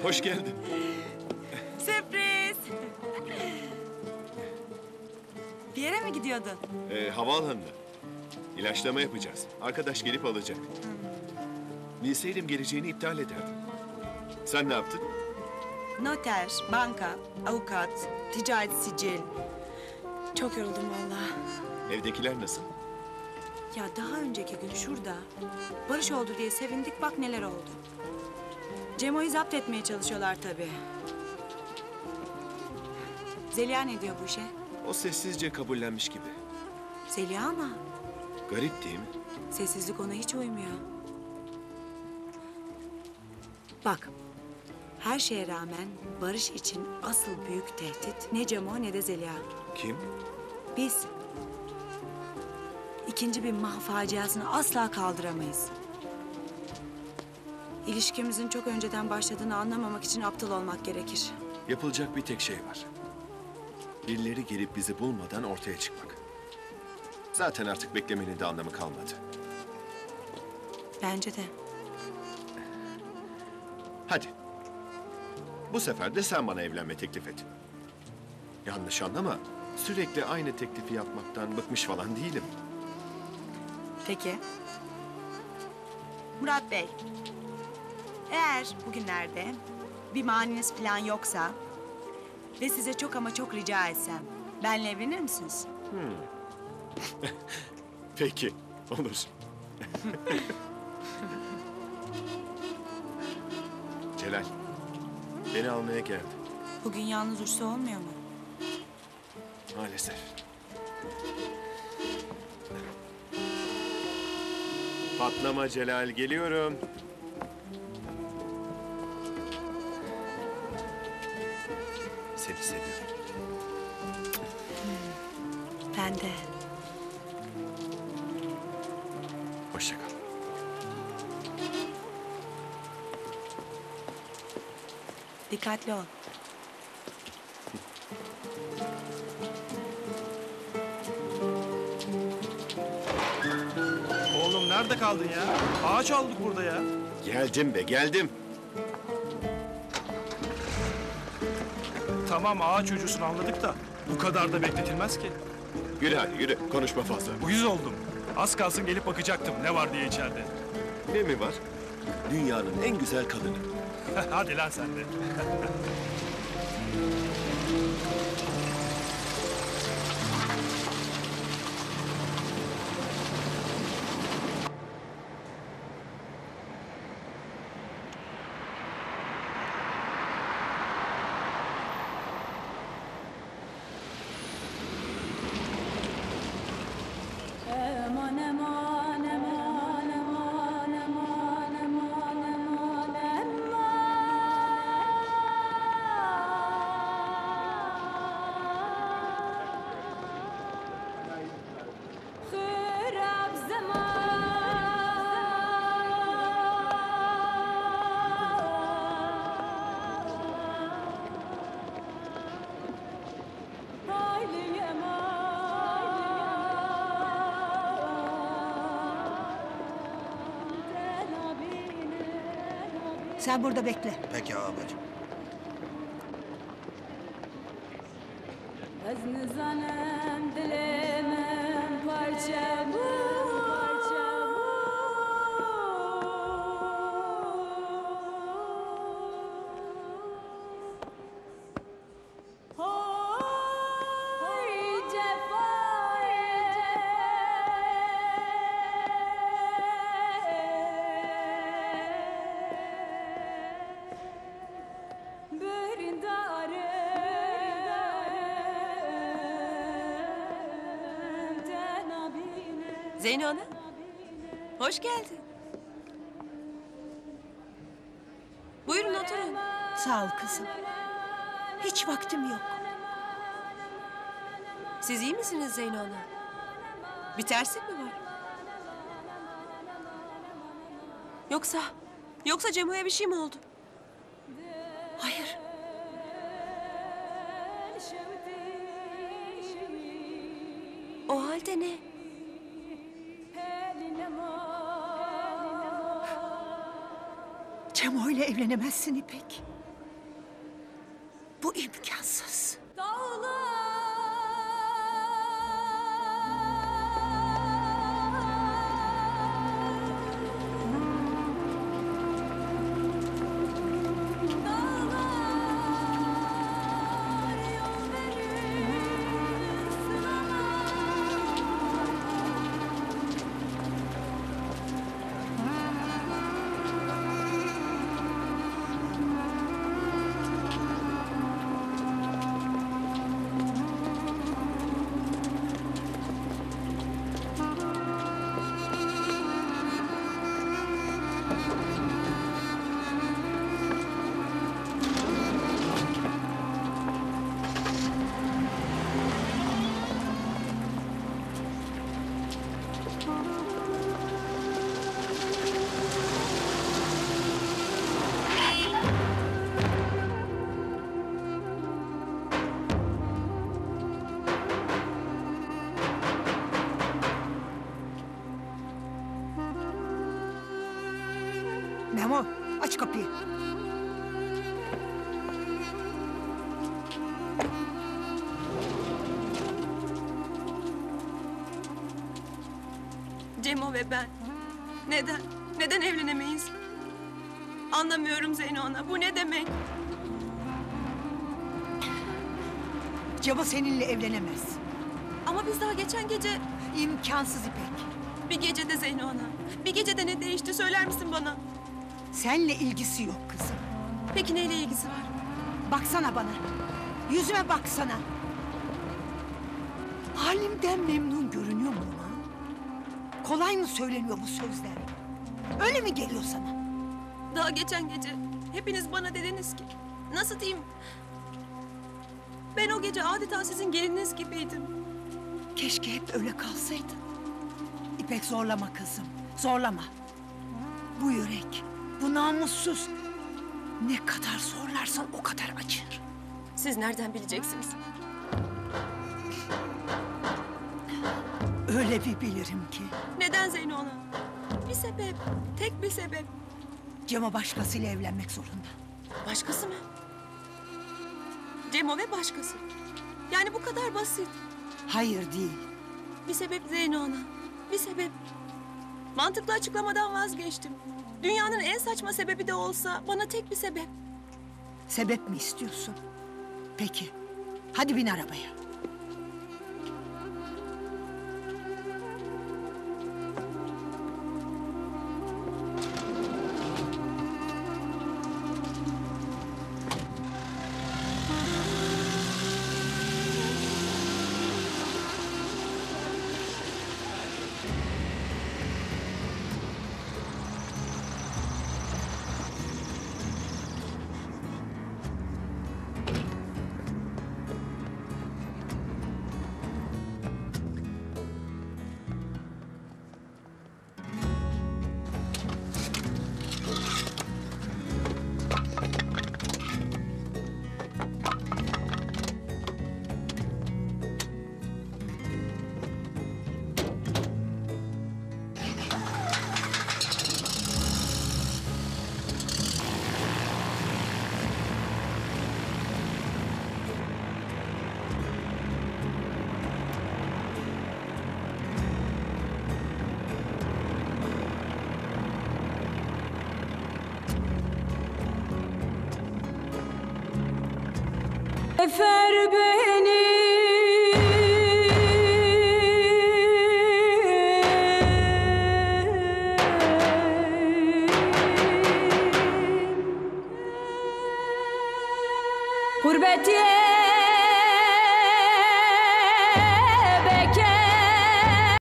Hoş geldin. Sürpriz. Bir yere mi gidiyordun? Havaalanında. İlaçlama yapacağız. Arkadaş gelip alacak. Bilseydim geleceğini iptal ederdim. Sen ne yaptın? Noter, banka, avukat, ticaret sicil. Çok yoruldum vallahi. Evdekiler nasıl? Ya daha önceki gün şurada barış oldu diye sevindik, bak neler oldu. Cemo'yu zapt etmeye çalışıyorlar tabii. Zeliha ne diyor bu işe? O sessizce kabullenmiş gibi. Zeliha ama Garip değil mi? sessizlik ona hiç uymuyor. Bak, her şeye rağmen barış için asıl büyük tehdit ne Cemo ne de Zeliha. Kim? Biz. İkinci bir mah faciasını asla kaldıramayız. İlişkimizin çok önceden başladığını anlamamak için aptal olmak gerekir. Yapılacak bir tek şey var. Birileri gelip bizi bulmadan ortaya çıkmak. Zaten artık beklemenin de anlamı kalmadı. Bence de. Hadi. Bu sefer de sen bana evlenme teklif et. Yanlış anlama. Sürekli aynı teklifi yapmaktan bıkmış falan değilim. Peki. Murat Bey, eğer bugünlerde bir maniniz falan yoksa ve size çok ama çok rica etsem, benimle evlenir misiniz? Peki, olur. Celal, beni almaya geldi. Bugün yalnız uçsa olmuyor mu? Maalesef. Patlama Celal, geliyorum. Seni seviyorum. Ben de. Hoşça kal. Dikkatli ol. Oğlum nerede kaldın ya? Ağaç aldık burada ya. Geldim be, geldim. Tamam ağaç çocuğusun anladık da bu kadar da bekletilmez ki. Yürü hadi, yürü. Konuşma fazla. Uyuz oldum. Az kalsın gelip bakacaktım ne var diye içeride. Ne mi var? Dünyanın en güzel kadını. Hadi lan sen de. Eman eman eman eman eman eman eman eman Hırab zaman Hayli Sen burada bekle. Peki ağabeyim. Ez nizanem dilimin parça bu Hay cefayı Zeyno Hanım, hoş geldin. Buyurun oturun. Sağ ol kızım. Hiç vaktim yok. Siz iyi misiniz Zeyno Hanım? Bir terslik mi var? Yoksa Cemo'ya bir şey mi oldu? Hayır. O halde ne? Cemo ile evlenemezsin İpek. İmkansız. Memo, aç kapıyı. Cemo ve ben. Neden? Neden evlenemeyiz? Anlamıyorum Zeyno ana. Bu ne demek? Cemo seninle evlenemez. Ama biz daha geçen gece... İmkansız İpek. Bir gecede Zeyno ana. Bir gecede ne değişti söyler misin bana? Seninle ilgisi yok kızım. Peki neyle ilgisi var? Baksana bana. Yüzüme baksana. Halimden memnun görünüyor mu ona? Kolay mı söyleniyor bu sözler? Öyle mi geliyor sana? Daha geçen gece hepiniz bana dediniz ki... Nasıl diyeyim? Ben o gece adeta sizin gelininiz gibiydim. Keşke hep öyle kalsaydın. İpek zorlama kızım, zorlama. Bu yürek, bu namussuz. Ne kadar zorlarsan o kadar acır. Siz nereden bileceksiniz? Öyle bir bilirim ki. Neden Zeyno ana? Bir sebep, tek bir sebep. Cemo başkasıyla evlenmek zorunda. Başkası mı? Cemo ve başkası. Yani bu kadar basit. Hayır değil. Bir sebep Zeyno ana. Bir sebep. Mantıklı açıklamadan vazgeçtim. Dünyanın en saçma sebebi de olsa bana tek bir sebep. Sebep mi istiyorsun? Peki, hadi bin arabaya. Efer beni gurbet